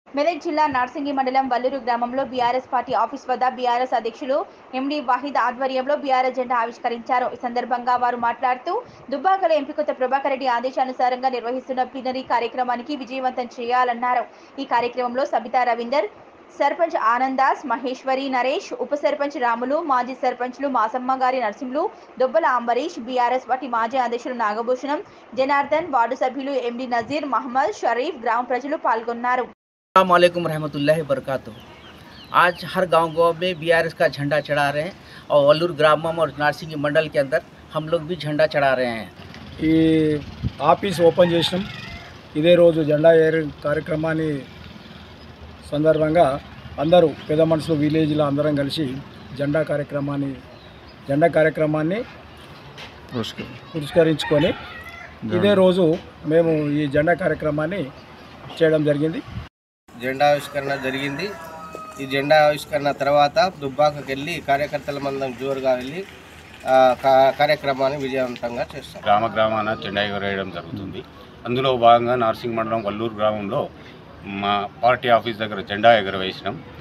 మెదక్ జిల్లా నార్సింగి మండలం వల్లూరు గ్రామంలో బీఆర్ఎస్ పార్టీ ఆఫీస్ వద్ద బీఆర్ఎస్ అధ్యక్షులు ఎండి వాహిద్ ఆధ్వర్యంలో బీఆర్ఎస్ జెండా ఆవిష్కరించారు. ఈ సందర్భంగా వారు మాట్లాడుతూ దుబ్బాకలో ఎంపీ కొత్త ప్రభాకర్ రెడ్డి ఆదేశానుసారంగా నిర్వహిస్తున్న ప్లీనరీ కార్యక్రమానికి విజయవంతం చేయాలన్నారు. ఈ కార్యక్రమంలో సబితా రవీందర్, సర్పంచ్ ఆనందాస్, మహేశ్వరి నరేష్, ఉప సర్పంచ్ రాములు, మాజీ సర్పంచ్లు మాసమ్మ గారి నర్సింహులు, దొబ్బల అంబరీష్, బీఆర్ఎస్ పార్టీ మాజీ అధ్యక్షులు నాగభూషణం, జనార్దన్, వార్డు సభ్యులు ఎండి నజీర్, మహమ్మద్ షరీఫ్, గ్రామ ప్రజలు పాల్గొన్నారు. अस्सलाम वालेकुम रहमतुल्लाहि वबरकातुहू। आज हर गांव में बीआरएस का झंडा चढ़ा रहे हैं और वल्लूर ग्रामम और नारसिंगी मंडल के अंदर हम लोग भी झंडा चढ़ा रहे हैं। ఈ ఆఫీస్ ఓపెన్ చేసినాం. ఇదే రోజు జెండా ఏర్ కార్యక్రమాన్ని సందర్భంగా అందరూ పెద్ద మనుషులు విలేజ్లో అందరం కలిసి జెండా కార్యక్రమాన్ని పురస్కరించుకొని ఇదే రోజు మేము ఈ జెండా కార్యక్రమాన్ని చేయడం జరిగింది. జెండా ఆవిష్కరణ జరిగింది. ఈ జెండా ఆవిష్కరణ తర్వాత దుబ్బాకకి వెళ్ళి కార్యకర్తల మందం జోరుగా వెళ్ళి కార్యక్రమాన్ని విజయవంతంగా చేస్తాం. గ్రామాన జెండా ఎగరేయడం జరుగుతుంది. అందులో భాగంగా నార్సింగ్ మండలం వల్లూరు గ్రామంలో మా పార్టీ ఆఫీస్ దగ్గర జెండా ఎగరవేసినాం.